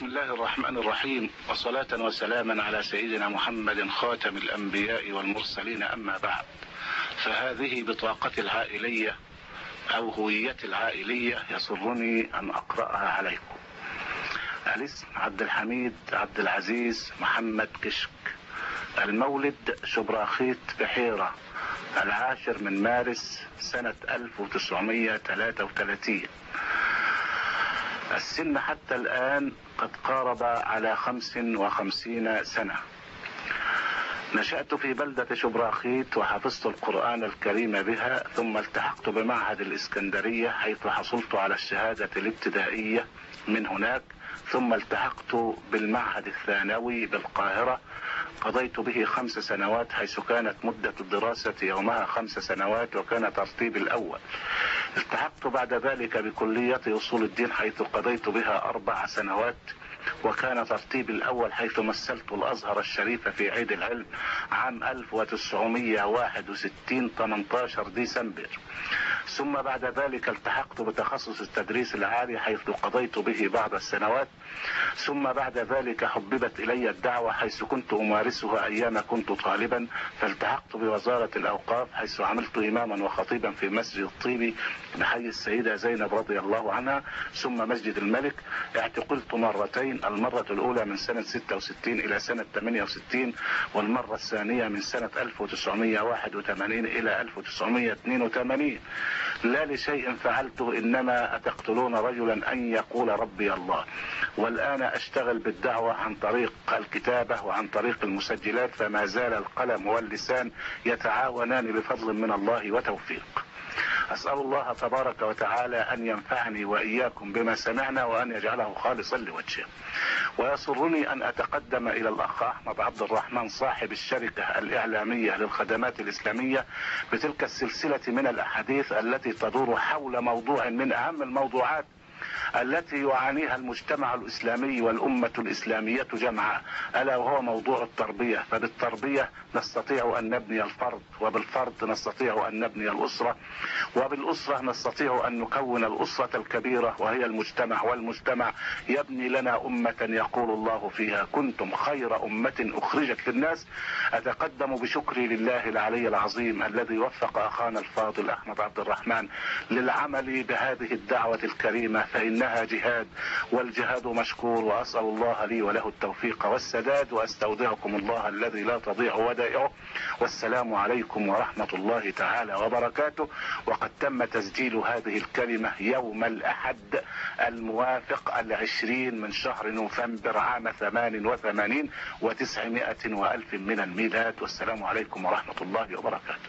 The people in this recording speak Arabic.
بسم الله الرحمن الرحيم، وصلاة وسلاما على سيدنا محمد خاتم الأنبياء والمرسلين. أما بعد، فهذه بطاقتي العائلية أو هويتي العائلية، يسرني أن أقرأها عليكم. الاسم عبد الحميد عبد العزيز محمد كشك. المولد شبراخيت بحيرة، 10 من مارس سنة 1933. السن حتى الآن قد قارب على 55 سنة. نشأت في بلدة شبراخيت وحفظت القرآن الكريم بها، ثم التحقت بمعهد الإسكندرية حيث حصلت على الشهادة الابتدائية من هناك، ثم التحقت بالمعهد الثانوي بالقاهرة، قضيت به 5 سنوات، حيث كانت مدة الدراسة يومها 5 سنوات وكان ترتيب الأول. التحقت بعد ذلك بكلية أصول الدين حيث قضيت بها 4 سنوات وكان ترتيب الأول، حيث مثلت الأزهر الشريف في عيد العلم عام 1961 18 ديسمبر. ثم بعد ذلك التحقت بتخصص التدريس العالي حيث قضيت به بعض السنوات. ثم بعد ذلك حببت إلي الدعوة حيث كنت أمارسها أيام كنت طالبا، فالتحقت بوزارة الأوقاف حيث عملت إماما وخطيبا في مسجد الطيبي بحي السيدة زينب رضي الله عنها، ثم مسجد الملك. اعتقلت مرتين، المرة الأولى من سنة 66 إلى سنة 68، والمرة الثانية من سنة 1981 إلى 1982. لا لشيء فعلته، إنما أتقتلون رجلا أن يقول ربي الله. والآن أشتغل بالدعوة عن طريق الكتابة وعن طريق المسجلات، فما زال القلم واللسان يتعاونان بفضل من الله وتوفيق. أسأل الله تبارك وتعالى أن ينفعني وإياكم بما سمعنا وأن يجعله خالصا لوجهه. ويسرني أن أتقدم إلى الأخ أحمد عبد الرحمن صاحب الشركة الإعلامية للخدمات الإسلامية بتلك السلسلة من الأحاديث التي تدور حول موضوع من أهم الموضوعات التي يعانيها المجتمع الإسلامي والأمة الإسلامية جمعاء، ألا وهو موضوع التربية. فبالتربية نستطيع أن نبني الفرد، وبالفرد نستطيع أن نبني الأسرة، وبالأسرة نستطيع أن نكون الأسرة الكبيرة وهي المجتمع، والمجتمع يبني لنا أمة يقول الله فيها كنتم خير أمة أخرجت للناس. أتقدم بشكري لله العلي العظيم الذي وفق أخانا الفاضل أحمد عبد الرحمن للعمل بهذه الدعوة الكريمة، فإنها جهاد والجهاد مشكور. وأسأل الله لي وله التوفيق والسداد، وأستودعكم الله الذي لا تضيع ودائعه. والسلام عليكم ورحمة الله تعالى وبركاته. وقد تم تسجيل هذه الكلمة يوم الأحد الموافق 20 من شهر نوفمبر عام 88 و900 وألف من الميلاد. والسلام عليكم ورحمة الله وبركاته.